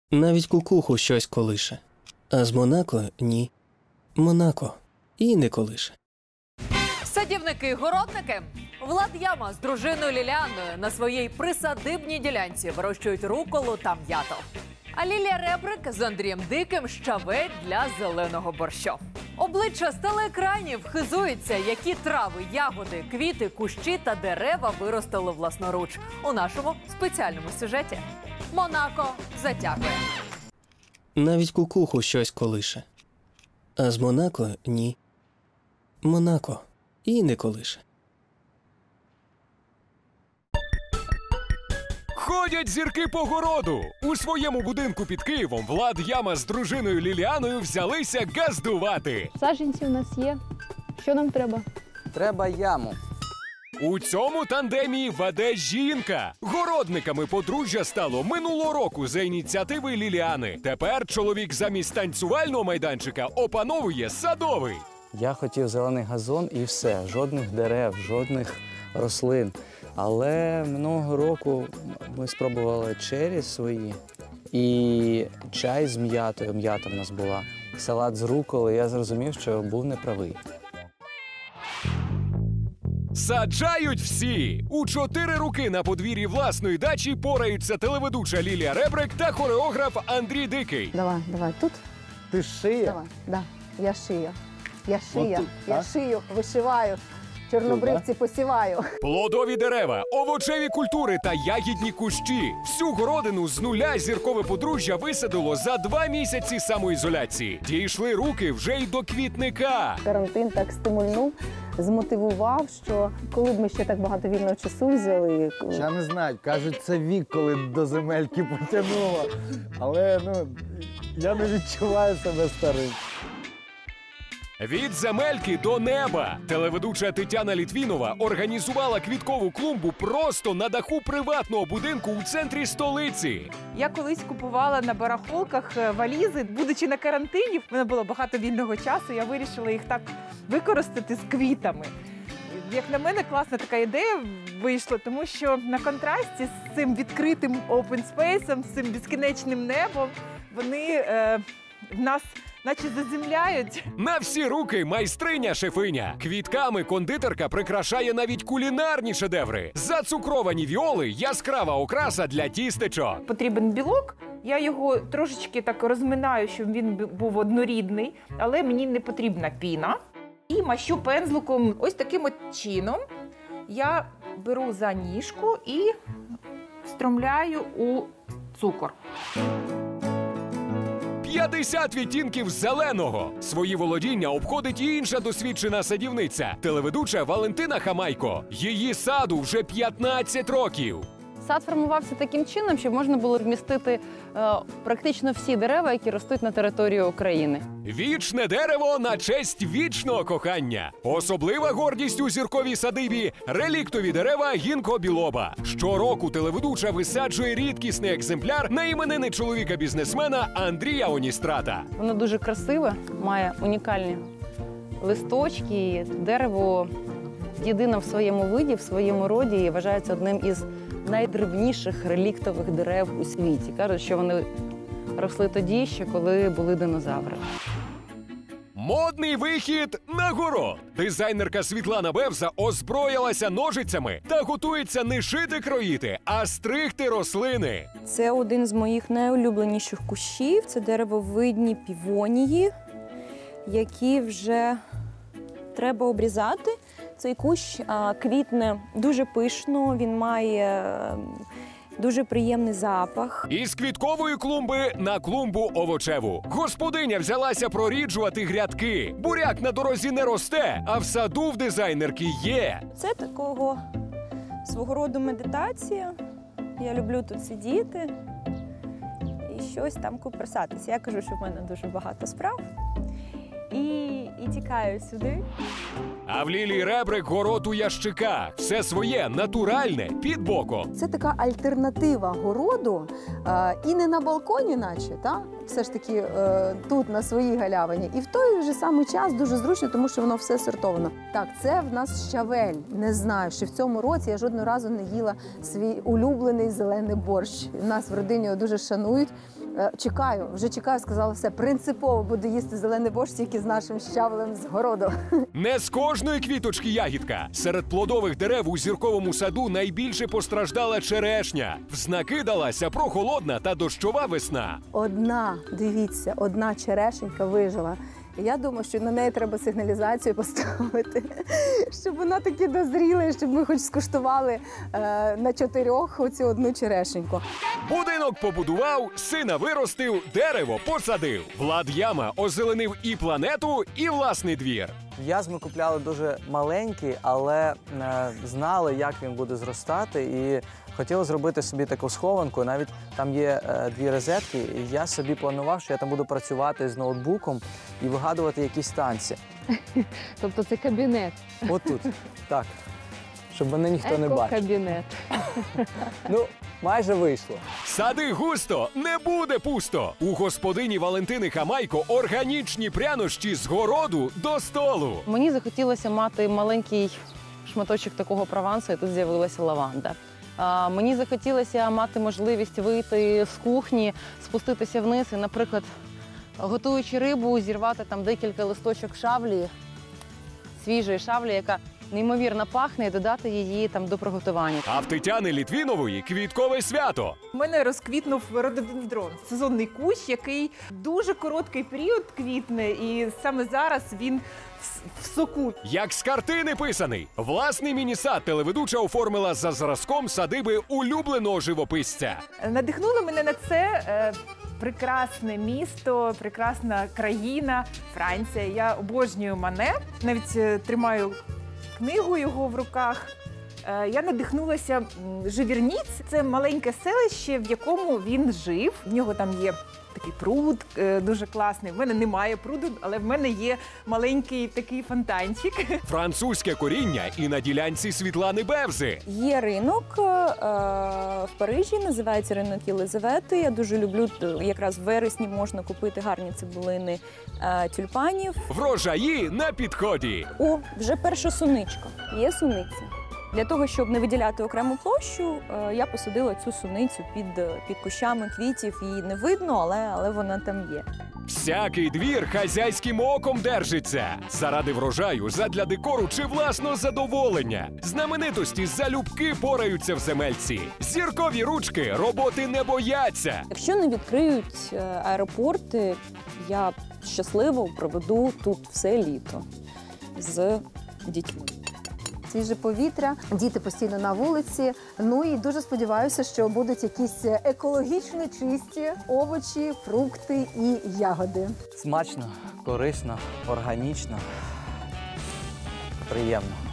Навіть кукуху щось колише. А з Монако – ні. Монако і не колише. Садівники-городники. Влад Яма з дружиною Ліліаною на своїй присадибній ділянці вирощують руколу та м'ято. А Лілія Ребрик з Андрієм Диким – щавель для зеленого борщу. Обличчя з телеекранів хизуються, які трави, ягоди, квіти, кущі та дерева виростили власноруч у нашому спеціальному сюжеті. Монако затягує. Навіть кукуху щось колише. А з Монако – ні. Монако і не колише. Ходять зірки по городу. У своєму будинку під Києвом Влад Яма з дружиною Ліліаною взялися газдувати. Саджанці у нас є. Що нам треба? Треба яму. У цьому тандемі веде жінка. Городниками подружжя стало минулого року за ініціативи Ліліани. Тепер чоловік замість танцювального майданчика опановує садовий. Я хотів зелений газон і все. Жодних дерев, жодних рослин. Але минулого року ми спробували чері свої і чай з м'ятою. М'ята в нас була. Салат з руколи. Я зрозумів, що був неправий. Саджають всі! У 4 руки на подвір'ї власної дачі пораються телеведуча Лілія Ребрик та хореограф Андрій Дикий. Давай, тут. Ти шия? Давай, да. Я шию. Я шия. Отут, Я так? шию, вишиваю. Чорнобривці посіваю. Плодові дерева, овочеві культури та ягідні кущі. Всю городину з нуля зіркове подружжя висадило за 2 місяці самоізоляції. Дійшли руки вже й до квітника. Карантин так стимульнув, змотивував, що коли б ми ще так багато вільного часу взяли. Я не знаю, кажуть, це вік, коли до земельки потягнуло. Але, я не відчуваю себе старим. Від земельки до неба. Телеведуча Тетяна Літвінова організувала квіткову клумбу просто на даху приватного будинку у центрі столиці. Я колись купувала на барахолках валізи. Будучи на карантині, в мене було багато вільного часу, я вирішила їх так використати з квітами. Як на мене, класна така ідея вийшла, тому що на контрасті з цим відкритим open space, з цим безкінечним небом, вони в нас наче заземляють. На всі руки майстриня-шефиня. Квітками кондитерка прикрашає навіть кулінарні шедеври. Зацукровані віоли – яскрава окраса для тістечок. Потрібен білок, я його трошечки так розминаю, щоб він був однорідний, але мені не потрібна піна. І мащу пензликом ось таким от чином. Я беру за ніжку і встромляю у цукор. 50 відтінків зеленого. Свої володіння обходить і інша досвідчена садівниця – телеведуча Валентина Хамайко. Її саду вже 15 років. Сад формувався таким чином, щоб можна було вмістити практично всі дерева, які ростуть на території України. Вічне дерево на честь вічного кохання. Особлива гордість у зірковій садибі – реліктові дерева гінко-білоба. Щороку телеведуча висаджує рідкісний екземпляр на іменини чоловіка-бізнесмена Андрія Оністрата. Воно дуже красиве, має унікальні листочки. Дерево єдине в своєму виді, в своєму роді і вважається одним із найдревніших реліктових дерев у світі. Кажуть, що вони росли тоді, ще коли були динозаври. Модний вихід на город. Дизайнерка Світлана Бевза озброїлася ножицями та готується не шити-кроїти, а стригти рослини. Це один з моїх найулюбленіших кущів. Це деревовидні півонії, які вже треба обрізати. Цей кущ квітне дуже пишно, він має дуже приємний запах. Із квіткової клумби на клумбу овочеву. Господиня взялася проріджувати грядки. Буряк на дорозі не росте, а в саду в дизайнерки є. Це такого свого роду медитація. Я люблю тут сидіти і щось там куперсатися. Я кажу, що в мене дуже багато справ. І тікаю сюди. А в Лілії Ребрик город у ящиках. Все своє, натуральне, під боком. Це така альтернатива городу, і не на балконі, наче, все ж таки тут, на своїй галявині. І в той же самий час дуже зручно, тому що воно все сортовано. Так, це в нас щавель. Не знаю, що в цьому році я жодного разу не їла свій улюблений зелений борщ. У нас в родині його дуже шанують. Вже чекаю, сказала все. Принципово буду їсти зелений борщ тільки з нашим щавлем з городу. Не з кожної квіточки ягідка. Серед плодових дерев у зірковому саду найбільше постраждала черешня. В знаки далася прохолодна та дощова весна. Дивіться, одна черешенька вижила. Я думаю, що на неї треба сигналізацію поставити, щоб вона таки дозріла, і щоб ми хоч скуштували на 4 оцю одну черешеньку. Будинок побудував, сина виростив, дерево посадив. Влад Яма озеленив і планету, і власний двір. В'яз ми купляли дуже маленький, але знали, як він буде зростати, і хотіли зробити собі таку схованку. Навіть там є 2 розетки, і я собі планував, що я там буду працювати з ноутбуком і вигадувати якісь танці. Тобто це кабінет. Отут, так, щоб мене ніхто не бачив. Еко-кабінет. Ну, майже вийшло. Сади густо, не буде пусто. У господині Валентини Хамайко органічні прянощі з городу до столу. Мені захотілося мати маленький шматочок такого провансу, і тут з'явилася лаванда. Мені захотілося мати можливість вийти з кухні, спуститися вниз і, наприклад, готуючи рибу, зірвати там декілька листочок шавлі, свіжої шавлі, яка неймовірно пахне, і додати її там до приготування. А в Тетяни Літвінової квіткове свято. У мене розквітнув рододендрон, сезонний кущ, який дуже короткий період квітне, і саме зараз він в соку. Як з картини писаний. Власний міні-сад телеведуча оформила за зразком садиби улюбленого живописця. Надихнуло мене на це прекрасне місто, прекрасна країна, Франція. Я обожнюю Мане, навіть тримаю книгу його в руках. Я надихнулася Живірніц. Це маленьке селище, в якому він жив. В нього там є такий пруд дуже класний. В мене немає пруду, але в мене є маленький такий фонтанчик. Французьке коріння і на ділянці Світлани Бевзи. Є ринок в Парижі, називається ринок Єлизавети. Я дуже люблю, якраз в вересні можна купити гарні цибулини тюльпанів. Врожаї на підході. О, вже перша суничка. Є суниця. Для того, щоб не виділяти окрему площу, я посадила цю суницю під кущами квітів. Її не видно, але вона там є. Всякий двір хазяйським оком держиться. Заради врожаю, задля декору чи власного задоволення. Знаменитості залюбки пораються в земельці. Зіркові ручки роботи не бояться. Якщо не відкриють аеропорти, я щасливо проведу тут все літо з дітьми. Свіже повітря, діти постійно на вулиці. Ну і дуже сподіваюся, що будуть якісь екологічно чисті овочі, фрукти і ягоди. Смачно, корисно, органічно, приємно.